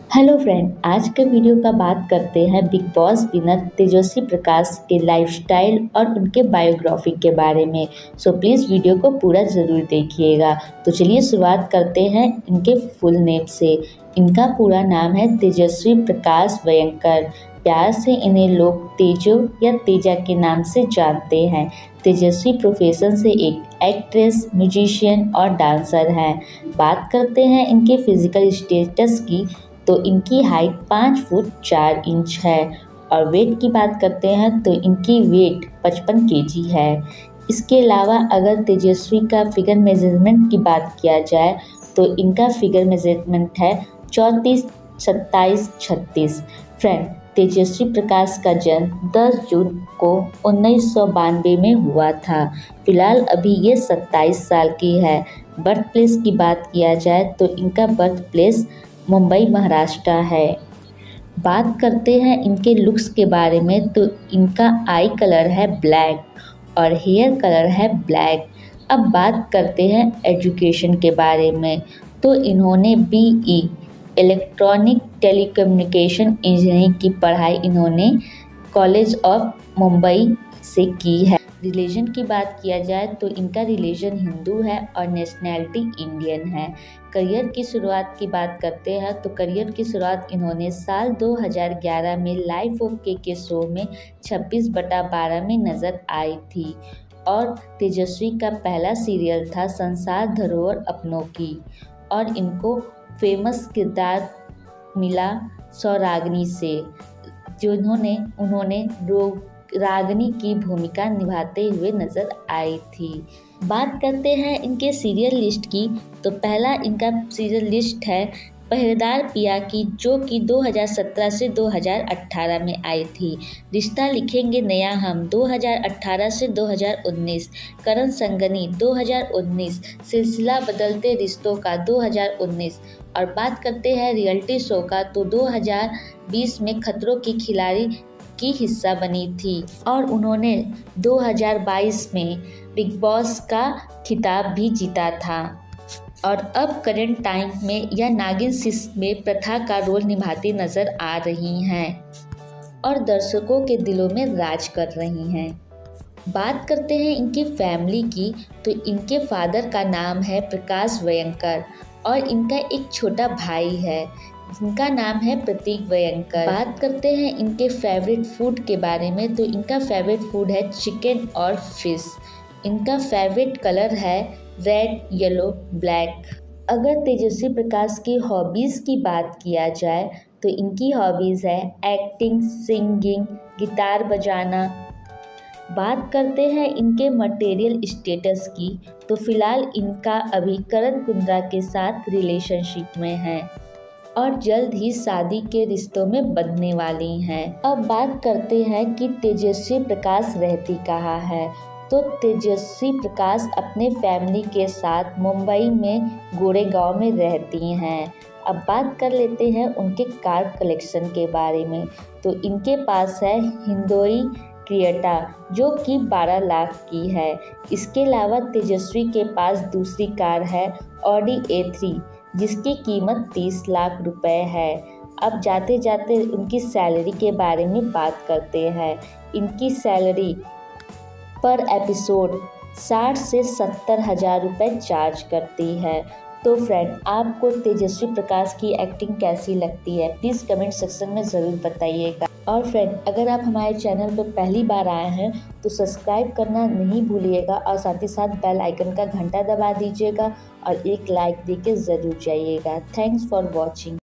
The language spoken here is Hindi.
हेलो फ्रेंड, आज के वीडियो का बात करते हैं Bigg Boss winner Tejasswi Prakash के लाइफस्टाइल और उनके बायोग्राफी के बारे में। सो प्लीज़ वीडियो को पूरा ज़रूर देखिएगा। तो चलिए शुरुआत करते हैं इनके फुल नेम से। इनका पूरा नाम है तेजस्वी प्रकाश वयंकर। प्यार से इन्हें लोग तेजो या तेजा के नाम से जानते हैं। तेजस्वी प्रोफेशन से एक एक्ट्रेस, म्यूजिशियन और डांसर हैं। बात करते हैं इनके फिजिकल स्टेटस की, तो इनकी हाइट 5 फुट 4 इंच है और वेट की बात करते हैं तो इनकी वेट 55 केजी है। इसके अलावा अगर तेजस्वी का फिगर मेजरमेंट की बात किया जाए तो इनका फिगर मेजरमेंट है 34, 27, 36। फ्रेंड, तेजस्वी प्रकाश का जन्म 10 जून को 1992 में हुआ था। फिलहाल अभी ये 27 साल की है। बर्थ प्लेस की बात किया जाए तो इनका बर्थ प्लेस मुंबई महाराष्ट्र है। बात करते हैं इनके लुक्स के बारे में तो इनका आई कलर है ब्लैक और हेयर कलर है ब्लैक। अब बात करते हैं एजुकेशन के बारे में तो इन्होंने BE इलेक्ट्रॉनिक टेलीकम्युनिकेशन इंजीनियरिंग की पढ़ाई इन्होंने कॉलेज ऑफ मुंबई से की है। रिलीजन की बात किया जाए तो इनका रिलीजन हिंदू है और नेशनैलिटी इंडियन है। करियर की शुरुआत की बात करते हैं तो करियर की शुरुआत इन्होंने साल 2011 में लाइफ ऑफ के शो में 26/12 में नज़र आई थी और तेजस्वी का पहला सीरियल था संसार धरोहर अपनों की और इनको फेमस किरदार मिला सौरागनी से, जिन्होंने उन्होंने रागिनी की भूमिका निभाते हुए नजर आई थी। बात करते हैं इनके सीरियल लिस्ट की तो पहला इनका सीरियल लिस्ट है पहरेदार पिया की, जो कि 2017 से 2018 में आई थी। रिश्ता लिखेंगे नया हम 2018 से 2019, करण संगनी 2019, सिलसिला बदलते रिश्तों का 2019। और बात करते हैं रियलिटी शो का तो 2020 में खतरों की खिलाड़ी की हिस्सा बनी थी और उन्होंने 2022 में बिग बॉस का खिताब भी जीता था और अब करंट टाइम में यह नागिन सीरीज में प्रथा का रोल निभाती नजर आ रही हैं और दर्शकों के दिलों में राज कर रही हैं। बात करते हैं इनकी फैमिली की तो इनके फादर का नाम है प्रकाश वयंकर और इनका एक छोटा भाई है जिनका नाम है प्रतीक वयंकर। बात करते हैं इनके फेवरेट फूड के बारे में तो इनका फेवरेट फूड है चिकन और फिश। इनका फेवरेट कलर है रेड, येलो, ब्लैक। अगर तेजस्वी प्रकाश की हॉबीज़ की बात किया जाए तो इनकी हॉबीज़ है एक्टिंग, सिंगिंग, गिटार बजाना। बात करते हैं इनके मटेरियल स्टेटस की तो फिलहाल इनका अभी करण कुंद्रा के साथ रिलेशनशिप में है और जल्द ही शादी के रिश्तों में बंधने वाली हैं। अब बात करते हैं कि तेजस्वी प्रकाश रहती कहाँ है तो तेजस्वी प्रकाश अपने फैमिली के साथ मुंबई में गोरेगांव में रहती हैं। अब बात कर लेते हैं उनके कार कलेक्शन के बारे में तो इनके पास है हिंदोई क्रिएटा जो कि 12 लाख की है। इसके अलावा तेजस्वी के पास दूसरी कार है ऑडी A3 जिसकी कीमत 30 लाख रुपए है। अब जाते जाते उनकी सैलरी के बारे में बात करते हैं। इनकी सैलरी पर एपिसोड 60 से 70 हज़ार रुपये चार्ज करती है। तो फ्रेंड, आपको तेजस्वी प्रकाश की एक्टिंग कैसी लगती है प्लीज़ कमेंट सेक्शन में ज़रूर बताइएगा। और फ्रेंड, अगर आप हमारे चैनल पर पहली बार आए हैं तो सब्सक्राइब करना नहीं भूलिएगा और साथ ही साथ बेल आइकन का घंटा दबा दीजिएगा और एक लाइक देके ज़रूर जाइएगा। Thanks for watching.